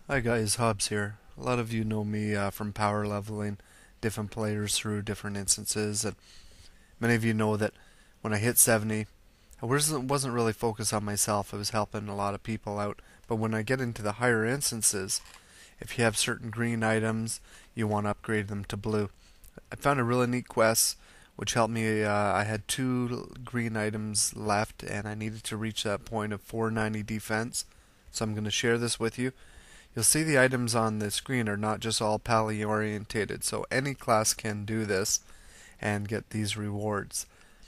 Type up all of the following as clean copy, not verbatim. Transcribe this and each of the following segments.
Hi guys, Hobbs here. A lot of you know me from power leveling different players through different instances, and many of you know that when I hit 70, I wasn't really focused on myself. I was helping a lot of people out. But when I get into the higher instances, if you have certain green items, you want to upgrade them to blue. I found a really neat quest which helped me. I had two green items left, and I needed to reach that point of 490 defense. So I'm going to share this with you. You'll see the items on the screen are not just all pally orientated, so any class can do this and get these rewards.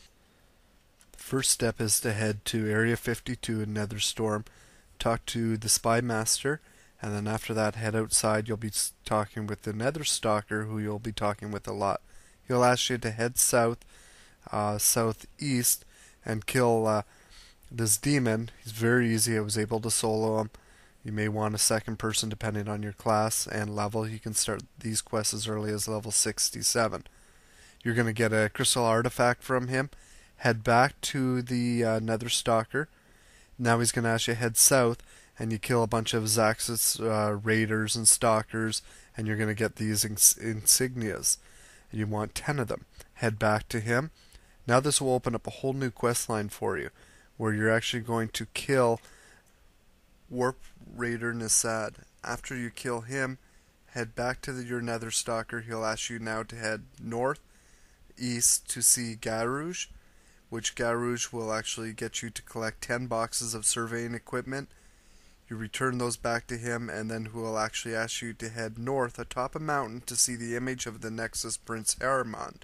The first step is to head to Area 52 in Netherstorm, talk to the Spy Master, and then after that head outside. You'll be talking with the Nether Stalker, who you'll be talking with a lot. He'll ask you to head south, southeast, and kill this demon. He's very easy. I was able to solo him. You may want a second person depending on your class and level. You can start these quests as early as level 67. You're going to get a crystal artifact from him. Head back to the Nether Stalker. Now he's going to ask you to head south, and you kill a bunch of Zaxxas raiders and stalkers, and you're going to get these insignias. You want 10 of them. Head back to him. Now this will open up a whole new quest line for you, where you're actually going to kill Warp Raider Nasad. After you kill him, head back to your Nether Stalker. He'll ask you now to head north, east to see Garouge, which Garouge will actually get you to collect 10 boxes of surveying equipment. You return those back to him, and then he will actually ask you to head north atop a mountain to see the image of the Nexus Prince Aramond.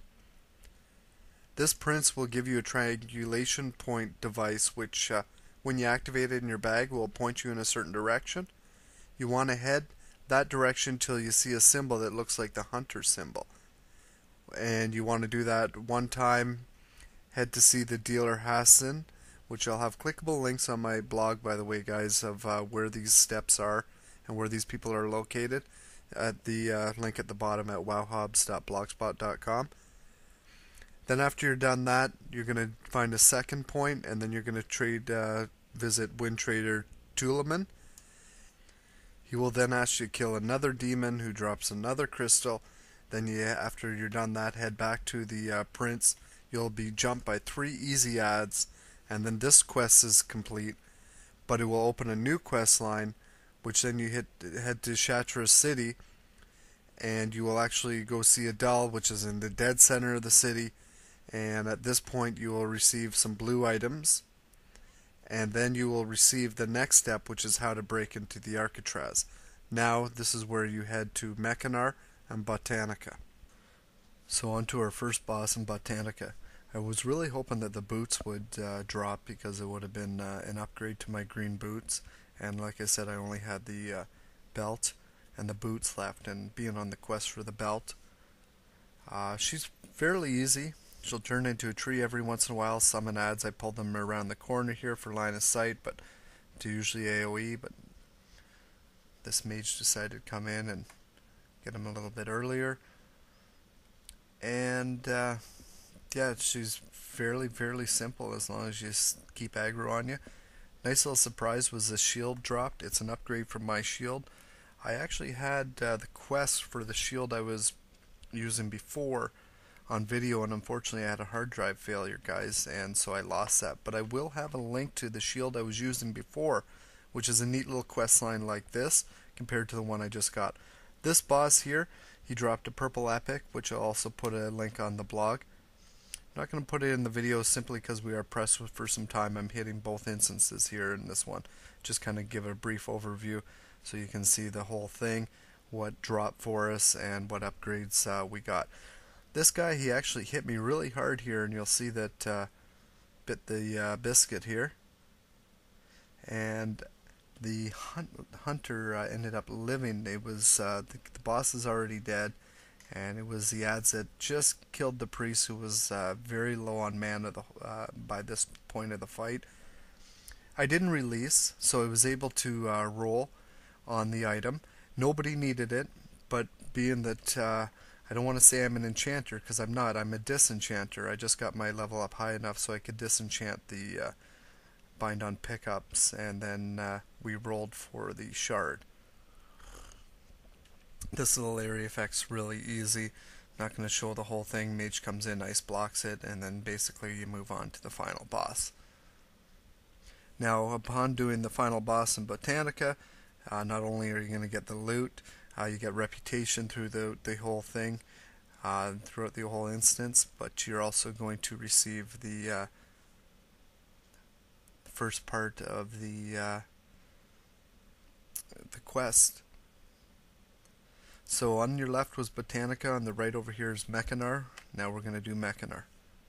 This prince will give you a triangulation point device which when you activate it in your bag, will point you in a certain direction. You want to head that direction till you see a symbol that looks like the hunter symbol. And you want to do that one time. Head to see the dealer Hassan, which I'll have clickable links on my blog, by the way, guys, of where these steps are and where these people are located at the link at the bottom at wowhobbs.blogspot.com. Then after you're done that, you're going to find a second point, and then you're going to visit Wind Trader Tulaman. He will then ask you to kill another demon who drops another crystal. Then after you're done that, head back to the prince. You'll be jumped by 3 easy ads, and then this quest is complete. But it will open a new quest line, which then you head to Shatra City, and you will actually go see Adele, which is in the dead center of the city. And at this point you will receive some blue items, and then you will receive the next step, which is how to break into the Arcatraz. Now this is where you head to Mechano-Lord and Botanica. So on to our first boss in Botanica. I was really hoping that the boots would drop, because it would have been an upgrade to my green boots, and like I said, I only had the belt and the boots left, and being on the quest for the belt, she's fairly easy. She'll turn into a tree every once in a while. Summon ads. I pulled them around the corner here for line of sight, but to usually AoE. But this mage decided to come in and get him a little bit earlier. And yeah, she's fairly simple as long as you keep aggro on you. Nice little surprise was the shield dropped. It's an upgrade from my shield. I actually had the quest for the shield I was using before on video, and unfortunately I had a hard drive failure, guys, and so I lost that. But I will have a link to the shield I was using before, which is a neat little quest line like this compared to the one I just got. This boss here, he dropped a purple epic, which I'll also put a link on the blog. I'm not going to put it in the video simply because we are pressed for some time. I'm hitting both instances here in this one. Just kind of give a brief overview so you can see the whole thing, what dropped for us, and what upgrades we got. This guy, he actually hit me really hard here, and you'll see that bit the biscuit here. And the hunter ended up living. It was the boss is already dead, and it was the ads that just killed the priest, who was very low on mana by this point of the fight. I didn't release, so I was able to roll on the item. Nobody needed it, but being that I don't want to say I'm an enchanter, because I'm not. I'm a disenchanter. I just got my level up high enough so I could disenchant the bind on pickups, and then we rolled for the shard. This little area effect's really easy. Not going to show the whole thing. Mage comes in, ice blocks it, and then basically you move on to the final boss. Now, upon doing the final boss in Botanica, not only are you going to get the loot, you get reputation through the whole thing, throughout the whole instance, but you're also going to receive the first part of the quest. So on your left was Botanica, on the right over here is Mechano-Lord. Now we're going to do Mechano-Lord.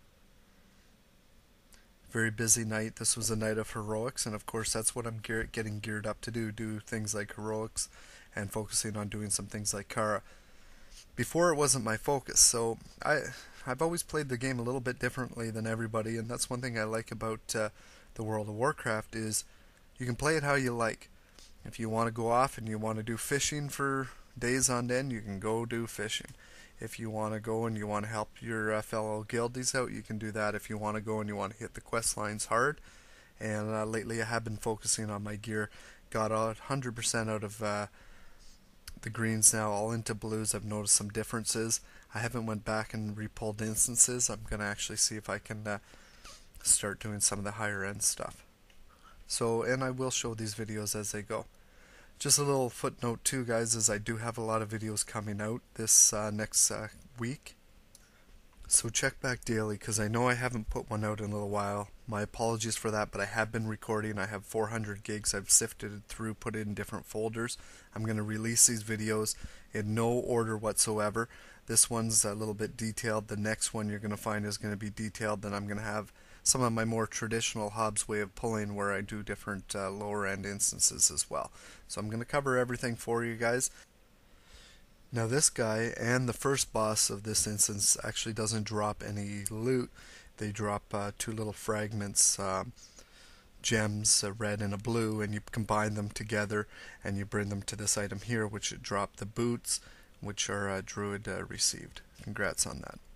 Very busy night. This was a night of heroics, and of course that's what I'm getting geared up to do things like heroics and focusing on doing some things like Kara. Before it wasn't my focus, so I've always played the game a little bit differently than everybody, and that's one thing I like about the World of Warcraft is you can play it how you like. If you want to go off and you want to do fishing for days on end, you can go do fishing. If you want to go and you want to help your fellow guildies out, you can do that. If you want to go and you want to hit the quest lines hard, and lately I have been focusing on my gear, got 100% out of the greens now, all into blues. I've noticed some differences. I haven't went back and repulled instances. I'm going to actually see if I can start doing some of the higher end stuff. So, and I will show these videos as they go. Just a little footnote too, guys, is I do have a lot of videos coming out this next week. So check back daily, because I know I haven't put one out in a little while. My apologies for that, but I have been recording. I have 400 gigs I've sifted through, put it in different folders. I'm going to release these videos in no order whatsoever. This one's a little bit detailed. The next one you're going to find is going to be detailed. Then I'm going to have some of my more traditional Hobbs way of pulling, where I do different lower end instances as well. So I'm going to cover everything for you guys. Now this guy and the first boss of this instance actually doesn't drop any loot. They drop two little fragments, gems, a red and a blue, and you combine them together and you bring them to this item here, which drop the boots, which our druid received. Congrats on that.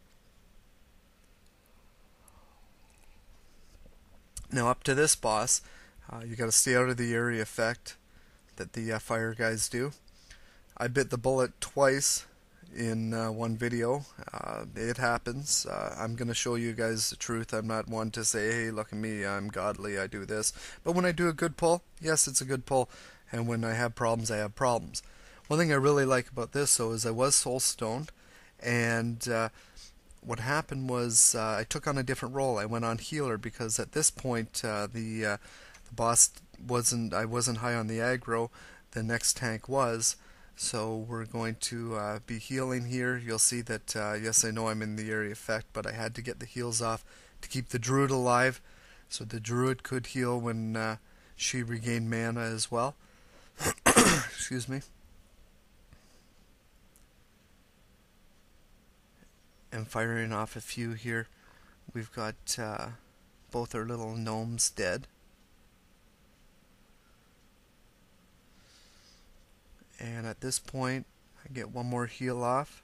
Now up to this boss, you got to stay out of the area effect that the fire guys do. I bit the bullet twice in one video. It happens. I'm going to show you guys the truth. I'm not one to say, hey, look at me, I'm godly, I do this. But when I do a good pull, yes, it's a good pull. And when I have problems, I have problems. One thing I really like about this, though, is I was soul stoned, and what happened was I took on a different role. I went on healer, because at this point the boss I wasn't high on the aggro. The next tank was. So we're going to be healing here. You'll see that yes, I know I'm in the area effect, but I had to get the heals off to keep the druid alive, so the druid could heal when she regained mana as well. Excuse me. And firing off a few here. We've got both our little gnomes dead. And at this point, I get one more heal off.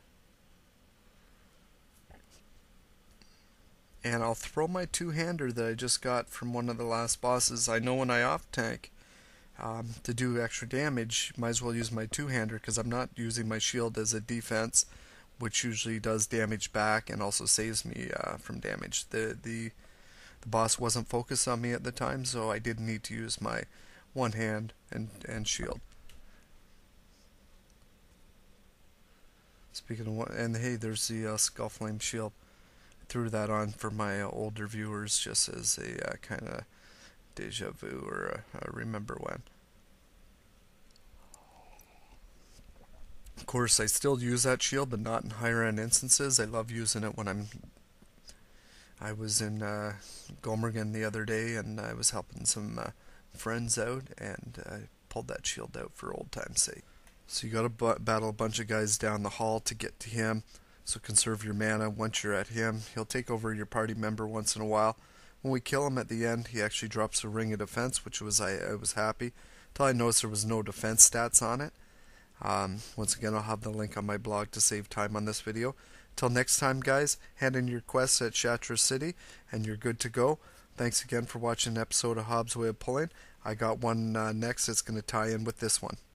And I'll throw my two-hander that I just got from one of the last bosses. I know when I off-tank, to do extra damage, might as well use my two-hander, because I'm not using my shield as a defense, which usually does damage back and also saves me from damage. The boss wasn't focused on me at the time, so I didn't need to use my one hand and shield. Speaking of one, and hey, there's the Skullflame shield. I threw that on for my older viewers, just as a kind of deja vu or a remember when. Of course, I still use that shield, but not in higher end instances. I love using it when I was in Gomorgan the other day, and I was helping some friends out, and I pulled that shield out for old time's sake. So you gotta battle a bunch of guys down the hall to get to him, so conserve your mana. Once you're at him, he'll take over your party member once in a while. When we kill him at the end, he actually drops a ring of defense, which was I was happy, until I noticed there was no defense stats on it. Once again, I'll have the link on my blog to save time on this video. Till next time, guys, hand in your quests at Arcatraz City, and you're good to go. Thanks again for watching an episode of Hobbs Way of Pulling. I got one next that's going to tie in with this one.